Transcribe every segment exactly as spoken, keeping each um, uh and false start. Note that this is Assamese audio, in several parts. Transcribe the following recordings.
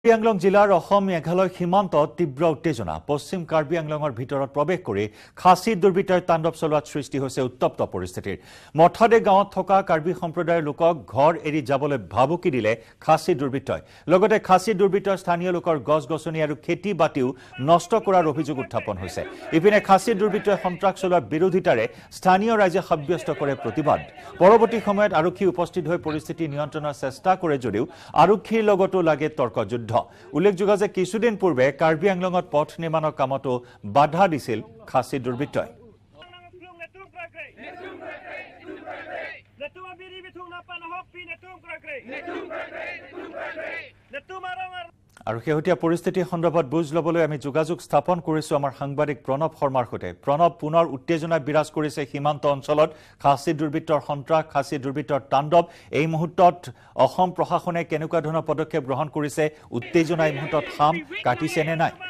কাৰ্বি আংলং জিলাৰ অসম মেঘালয় সীমান্তত তীব্ৰ উত্তেজনা পশ্চিম কাৰ্বি আংলঙৰ ভিতৰত প্ৰৱেশ কৰি খাচী দুৰ্বৃত্তই তাণ্ডৱ চলোৱাত সৃষ্টি হৈছে উত্তপ্ত পৰিস্থিতিৰ মঠাদে গাঁৱত থকা কাৰ্বি সম্প্ৰদায়ৰ লোকক ঘৰ এৰি যাবলৈ ভাবুকি দিলে খাচী দুৰ্বৃত্তই লগতে খাচী দুৰ্বৃত্তৰ স্থানীয় লোকৰ গছ-গছনি আৰু খেতি বাতিও নষ্ট কৰাৰ অভিযোগ উত্থাপন হৈছে ইপিনে খাচী দুৰ্বৃত্তই সন্ত্ৰাস চলোৱাৰ বিৰোধিতাৰে স্থানীয় ৰাইজে সাব্যস্ত কৰে প্ৰতিবাদ পৰৱৰ্তী সময়ত আৰক্ষী উপস্থিত হৈ পৰিস্থিতি নিয়ন্ত্ৰণৰ চেষ্টা কৰে যদিও আৰক্ষীৰ লগতো লাগে তৰ্কযুদ্ধ উল্লেখযোগ্য যে কিছুদিন পূৰ্বে কাৰ্বি আংলঙত পথ নিৰ্মাণৰ কামতো বাধা দিছিল খাচী দুৰ্বৃত্তই আৰু শেহতীয়া পৰিস্থিতি সন্দৰ্ভত বুজ লবলৈ আমি যোগাযোগ স্থাপন কৰিছো আমাৰ সাংবাদিক প্ৰণৱ শৰ্মাৰ সৈতে প্ৰণৱ পুনৰ উত্তেজনা বিৰাজ কৰিছে সীমান্ত অঞ্চলত খাচী দুৰ্বৃত্তৰ সন্ত্ৰাস খাচী দুৰ্বৃত্তৰ তাণ্ডৱ এই মুহূৰ্তত অসম প্ৰশাসনে কেনেকুৱা ধৰণৰ পদক্ষেপ গ্ৰহণ কৰিছে উত্তেজনা এই মুহূৰ্তত হাম কাটিছে নে নাই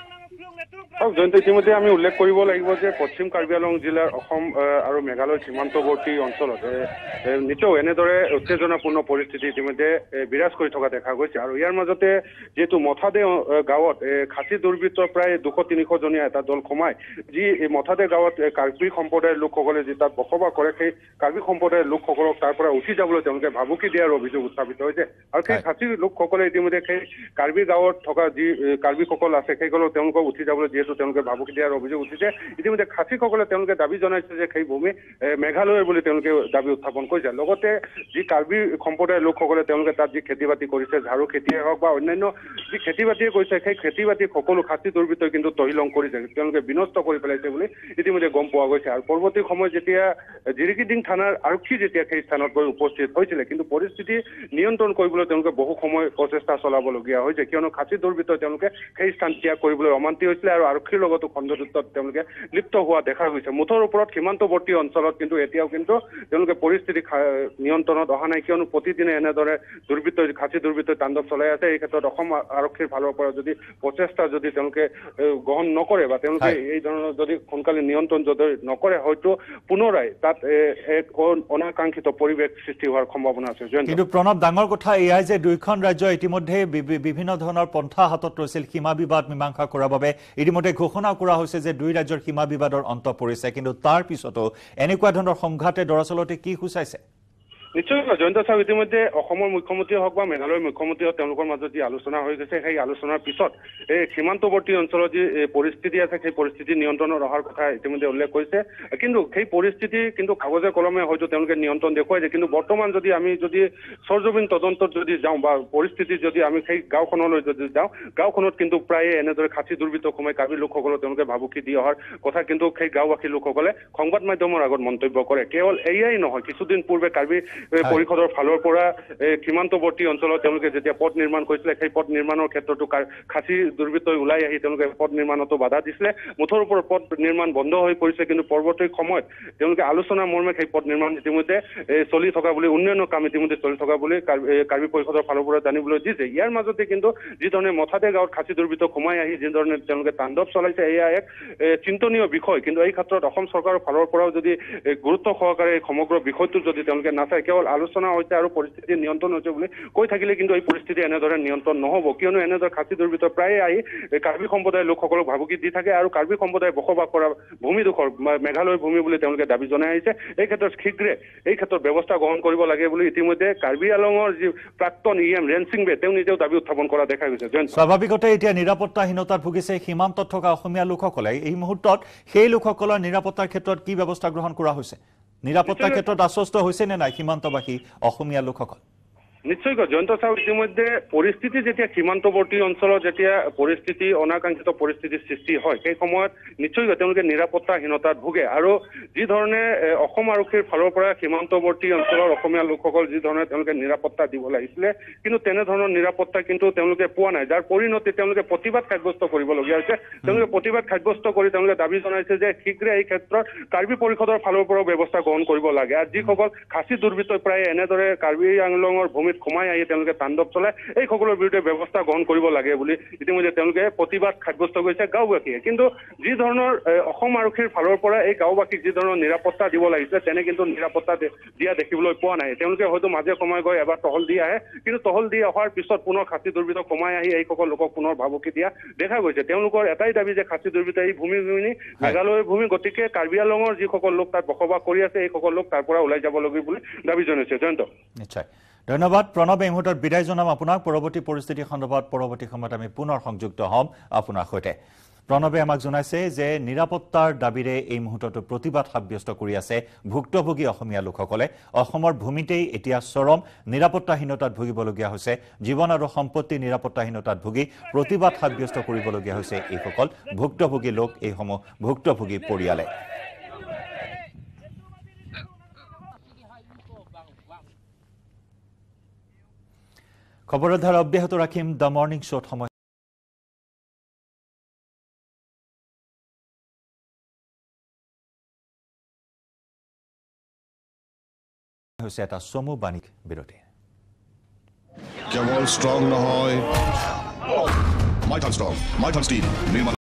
জয়ন্ত ইতিমধ্যে আমি উল্লেখ কৰিব লাগিব যে পশ্চিম কাৰ্বি আংলং জিলাৰ অসম আৰু মেঘালয় সীমান্তৱৰ্তী অঞ্চলত নিতৌ এনেদৰে উত্তেজনাপূৰ্ণ পৰিস্থিতি ইতিমধ্যে বিৰাজ কৰি থকা দেখা গৈছে আৰু ইয়াৰ মাজতে যেহেতু মঠাদে গাঁৱত খাচী দুৰ্বৃত্তৰ প্ৰায় দুশ তিনিশ জনীয়া এটা দল সোমাই যি মঠাদে গাঁৱত কাৰ্বি সম্প্ৰদায়ৰ লোকসকলে যি তাত বসবাস কৰে সেই কাৰ্বি সম্প্ৰদায়ৰ লোকসকলক তাৰ পৰা উঠি যাবলৈ তেওঁলোকে ভাবুকি দিয়াৰ অভিযোগ উত্থাপিত হৈছে আৰু সেই খাচী লোকসকলে ইতিমধ্যে সেই কাৰ্বি গাঁৱত থকা যি কাৰ্বিসকল আছে সেইসকলক তেওঁলোকক উঠি যাবলৈ যিহেতু তেওঁলোকে ভাবুকি দিয়াৰ অভিযোগ উঠিছে ইতিমধ্যে খাচীসকলে তেওঁলোকে দাবী জনাইছে যে সেই ভূমি মেঘালয়ৰ বুলি তেওঁলোকে দাবী উত্থাপন কৰিছে লগতে যি কাৰ্বি সম্প্ৰদায়ৰ লোকসকলে তেওঁলোকে তাত যি খেতি বাতি কৰিছে ঝাৰু খেতিয়ে হওক বা অন্যান্য যি খেতি বাতিয়ে কৰিছে সেই খেতি বাতি সকলো খাচী দুৰ্বৃত্তই কিন্তু তহিলং কৰিছে তেওঁলোকে বিনষ্ট কৰি পেলাইছে বুলি ইতিমধ্যে গম পোৱা গৈছে আৰু পৰৱৰ্তী সময়ত যেতিয়া জিৰিকিডিং থানাৰ আৰক্ষী যেতিয়া সেই স্থানত গৈ উপস্থিত হৈছিলে কিন্তু পৰিস্থিতি নিয়ন্ত্ৰণ কৰিবলৈ তেওঁলোকে বহু সময় প্ৰচেষ্টা চলাবলগীয়া হৈছে কিয়নো খাচী দুৰ্বৃত্তই তেওঁলোকে সেই স্থান ত্যাগ কৰিবলৈ অমান্তি হৈছিলে আৰু আৰক্ষীৰ লগতো খণ্ডযুদ্ধত তেওঁলোকে লিপ্ত হোৱা দেখা গৈছে মুঠৰ ওপৰত সীমান্তৱৰ্তী অঞ্চলত কিন্তু এতিয়াও কিন্তু তেওঁলোকে পৰিস্থিতি নিয়ন্ত্ৰণত অহা নাই কিয়নো প্ৰতিদিনে এনেদৰে দুৰ্বৃত্তই খাচী দুৰ্বৃত্তই তাণ্ডৱ চলাই আছে এই ক্ষেত্ৰত অসম আৰক্ষীৰ ফালৰ পৰা যদি প্ৰচেষ্টা যদি তেওঁলোকে গ্ৰহণ নকৰে বা তেওঁলোকে এই ধৰণৰ যদি সোনকালে নিয়ন্ত্ৰণ যদি নকৰে হয়তো পুনৰাই তাত এক অনাকাংক্ষিত পৰিৱেশ সৃষ্টি হোৱাৰ সম্ভাৱনা আছে কিন্তু প্ৰণৱ ডাঙৰ কথা এয়াই যে দুইখন ৰাজ্য ইতিমধ্যে বিভিন্ন ধৰণৰ পন্থা হাতত লৈছিল সীমা বিবাদ মীমাংসা কৰাৰ বাবে ইতিমধ্যে ঘোষণা কৰা হৈছে যে দুই ৰাজ্যৰ সীমা বিবাদৰ অন্ত পৰিছে কিন্তু তাৰ পিছতো এনেকুৱা ধৰণৰ সংঘাতে দৰাচলতে কি সূচাইছে নিশ্চয় জয়ন্ত চাওক ইতিমধ্যে অসমৰ মুখ্যমন্ত্ৰীয়ে হওক বা মেঘালয়ৰ মুখ্যমন্ত্ৰী হওক তেওঁলোকৰ মাজত যি আলোচনা হৈ গৈছে সেই আলোচনাৰ পিছত এই সীমান্তৱৰ্তী অঞ্চলত যি পৰিস্থিতি আছে সেই পৰিস্থিতি নিয়ন্ত্ৰণত অহাৰ কথা ইতিমধ্যে উল্লেখ কৰিছে কিন্তু সেই পৰিস্থিতি কিন্তু কাগজে কলমে হয়তো তেওঁলোকে নিয়ন্ত্ৰণ দেখুৱাইছে কিন্তু বৰ্তমান যদি আমি যদি সৰজমিন তদন্তত যদি যাওঁ বা পৰিস্থিতি যদি আমি সেই গাঁওখনলৈ যদি যাওঁ গাঁওখনত কিন্তু প্ৰায়ে এনেদৰে খাচী দুৰ্বৃত্ত সোমাই কাৰ্বি লোকসকলক তেওঁলোকে ভাবুকি দি অহাৰ কথা কিন্তু সেই গাঁওবাসী লোকসকলে সংবাদ মাধ্যমৰ আগত মন্তব্য কৰে কেৱল এয়াই নহয় কিছুদিন পূৰ্বে কাৰ্বি পৰিষদৰ ফালৰ পৰা সীমান্তৱৰ্তী অঞ্চলত তেওঁলোকে যেতিয়া পথ নিৰ্মাণ কৰিছিলে সেই পথ নিৰ্মাণৰ ক্ষেত্ৰতো খাচী দুৰ্বৃত্তই ওলাই আহি তেওঁলোকে পথ নিৰ্মাণতো বাধা দিছিলে মুঠৰ ওপৰত পথ নিৰ্মাণ বন্ধ হৈ পৰিছে কিন্তু পৰৱৰ্তী সময়ত তেওঁলোকে আলোচনা মৰ্মে সেই পথ নিৰ্মাণ ইতিমধ্যে চলি থকা বুলি উন্নয়নৰ কাম ইতিমধ্যে চলি থকা বুলি কাৰ্বি পৰিষদৰ ফালৰ পৰা জানিবলৈ দিছে ইয়াৰ মাজতে কিন্তু যিধৰণে মঠাদে গাঁৱত খাচী দুৰ্বৃত্ত সোমাই আহি যিধৰণে তেওঁলোকে তাণ্ডৱ চলাইছে এয়া এক চিন্তনীয় বিষয় কিন্তু এই ক্ষেত্ৰত অসম চৰকাৰৰ ফালৰ পৰাও যদি গুৰুত্ব সহকাৰে সমগ্ৰ বিষয়টো যদি তেওঁলোকে নাচায় কেৱল আলোচনা হৈছে আৰু পৰিস্থিতি নিয়ন্ত্ৰণ হৈছে বুলি কৈ থাকিলে কিন্তু এই পৰিস্থিতি এনেদৰে নিয়ন্ত্ৰণ নহ'ব কিয়নো এনেদৰে খাচী দুৰ্বৃত্ত প্ৰায়ে আহি কাৰ্বি সম্প্ৰদায়ৰ লোকসকলক ভাবুকি দি থাকে আৰু কাৰ্বি সম্প্ৰদায়ে বসবাস কৰা ভূমিডোখৰ মেঘালয় ভূমি বুলি তেওঁলোকে দাবী জনাই আহিছে এই ক্ষেত্ৰত শীঘ্ৰে এই ক্ষেত্ৰত ব্যৱস্থা গ্ৰহণ কৰিব লাগে বুলি ইতিমধ্যে কাৰ্বি আংলঙৰ যি প্ৰাক্তন ই এম ৰেঞ্চিং বে তেওঁ নিজেও দাবী উত্থাপন কৰা দেখা গৈছে স্বাভাৱিকতে এতিয়া নিৰাপত্তাহীনতাত ভুগিছে সীমান্তত থকা অসমীয়া লোকসকলে এই মুহূৰ্তত সেই লোকসকলৰ নিৰাপত্তাৰ ক্ষেত্ৰত কি ব্যৱস্থা গ্ৰহণ কৰা হৈছে নিৰাপত্তাৰ ক্ষেত্ৰত আশ্বস্ত হৈছে নে নাই সীমান্তবাসী অসমীয়া লোকসকল নিশ্চয়কৈ জয়ন্ত চাওক ইতিমধ্যে পৰিস্থিতি যেতিয়া সীমান্তৱৰ্তী অঞ্চলত যেতিয়া পৰিস্থিতি অনাকাংক্ষিত পৰিস্থিতিৰ সৃষ্টি হয় সেই সময়ত নিশ্চয়কৈ তেওঁলোকে নিৰাপত্তাহীনতাত ভোগে আৰু যি ধৰণে অসম আৰক্ষীৰ ফালৰ পৰা সীমান্তৱৰ্তী অঞ্চলৰ অসমীয়া লোকসকল যি ধৰণে তেওঁলোকে নিৰাপত্তা দিব লাগিছিলে কিন্তু তেনেধৰণৰ নিৰাপত্তা কিন্তু তেওঁলোকে পোৱা নাই যাৰ পৰিণতি তেওঁলোকে প্ৰতিবাদ সাব্যস্ত কৰিবলগীয়া হৈছে তেওঁলোকে প্ৰতিবাদ সাব্যস্ত কৰি তেওঁলোকে দাবী জনাইছে যে শীঘ্ৰে এই ক্ষেত্ৰত কাৰ্বি পৰিষদৰ ফালৰ পৰাও ব্যৱস্থা গ্ৰহণ কৰিব লাগে আৰু যিসকল খাচী দুৰ্বৃত্তই প্ৰায় এনেদৰে কাৰ্বি আংলঙৰ ভূমি ভূমিত সোমাই আহি তেওঁলোকে তাণ্ডৱ চলাই এই সকলৰ বিৰুদ্ধে ব্যৱস্থা গ্ৰহণ কৰিব লাগে বুলি ইতিমধ্যে তেওঁলোকে প্ৰতিবাদ সাব্যস্ত কৰিছে গাঁওবাসীয়ে কিন্তু যি ধৰণৰ অসম আৰক্ষীৰ ফালৰ পৰা এই গাঁওবাসীক যি ধৰণৰ নিৰাপত্তা দিব লাগিছে তেনে কিন্তু নিৰাপত্তা দিয়া দেখিবলৈ পোৱা নাই তেওঁলোকে হয়তো মাজে সময়ে গৈ এবাৰ টহল দি আহে কিন্তু টহল দি অহাৰ পিছত পুনৰ খাচী দুৰ্বৃত্তক সোমাই আহি এইসকল লোকক পুনৰ ভাবুকি দিয়া দেখা গৈছে তেওঁলোকৰ এটাই দাবী যে খাচী দুৰ্বৃত্ত এই ভূমি ভূমি মেঘালয়ৰ ভূমি গতিকে কাৰ্বি আংলঙৰ যিসকল লোক তাত বসবাস কৰি আছে এইসকল লোক তাৰ পৰা ওলাই যাব লাগে বুলি দাবী জনাইছে জয়ন্ত নিশ্চয় ধন্যবাদ প্ৰণৱ এই মুহূৰ্তত বিদায় জনাম আপোনাক পৰৱৰ্তী পৰিস্থিতি সন্দৰ্ভত পৰৱৰ্তী সময়ত আমি পুনৰ সংযুক্ত হ'ম আপোনাৰ সৈতে প্ৰণৱে আমাক জনাইছে যে নিৰাপত্তাৰ দাবীৰে এই মুহূৰ্তত প্ৰতিবাদ সাব্যস্ত কৰি আছে ভুক্তভোগী অসমীয়া লোকসকলে অসমৰ ভূমিতেই এতিয়া চৰম নিৰাপত্তাহীনতাত ভুগিবলগীয়া হৈছে জীৱন আৰু সম্পত্তি নিৰাপত্তাহীনতাত ভুগি প্ৰতিবাদ সাব্যস্ত কৰিবলগীয়া হৈছে এইসকল ভুক্তভোগী লোক এইসমূহ ভুক্তভোগী পৰিয়ালে খবৰৰ ধাৰা অব্যাহত ৰাখিম দ্য মৰ্নিং শ্ব'ত সময় হৈছে এটা চমু বাণিক বিৰতি কেৱল ষ্ট্ৰং নহয় মাইথান ষ্ট্ৰং মাইথান ষ্টীল